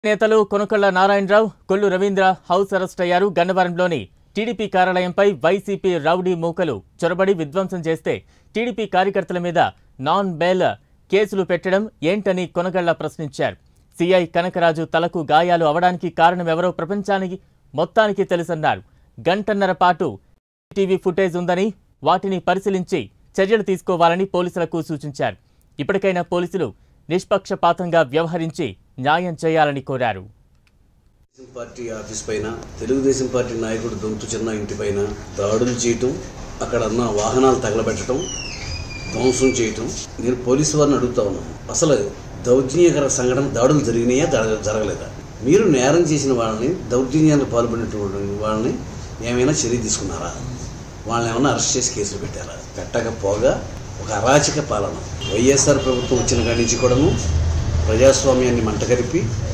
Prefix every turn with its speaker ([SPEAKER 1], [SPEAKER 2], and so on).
[SPEAKER 1] నేతలు Konakalla Narayanarao, Kollu Ravindra house arrest అయ్యారు. గన్నవరంలోని టీడీపీ కార్యాలయంపై వైసీపీ రౌడీ మూకలు చొరబడి విధ్వంసం చేస్తే టీడీపీ కార్యకర్తల మీద నాన్ బెయిల్ కేసులు పెట్టడం ఏంటని కొనగళ్ల ప్రశ్నించారు. సీఐ కనకరాజు తలకు గాయాలు అవడానికి కారణమెవరో ప్రపంచానికి మొత్తానికి తెలుసన్నారు. గంటన్నర పాటు టీవీ ఫుటేజ్ ఉందని, వాటిని పరిశీలించి చర్యలు తీసుకోవాలని పోలీసులకు సూచించారు. ఇప్పటికైనా పోలీసులు నిష్పక్షపాతంగా వ్యవహరించి న్యాయం చేయాలని కోరారు.
[SPEAKER 2] పార్టీ ఆఫీస్ పైన తెలుగుదేశం పార్టీ నాయకుడు దొంతు చిన్న ఇంటి పైన దాడులు చేయటం, అక్కడ ఉన్న వాహనాలు తగలబెట్టడం, ధ్వంసం చేయటం. నేను పోలీసు వారిని అడుగుతా ఉన్నాను, అసలు దౌర్జన్యకర సంఘటన దాడులు జరిగినాయా జరగలేదా? మీరు నేరం చేసిన వాళ్ళని, దౌర్జన్యానికి పాల్పడినటువంటి వాళ్ళని ఏమైనా చర్య తీసుకున్నారా? వాళ్ళని ఏమైనా అరెస్ట్ చేసి కేసులు పెట్టారా? పెట్టకపోగా ఒక అరాచక పాలన వైఎస్ఆర్ ప్రభుత్వం వచ్చిన కాడి నుంచి కూడాను ప్రజాస్వామ్యాన్ని మంటగరిపి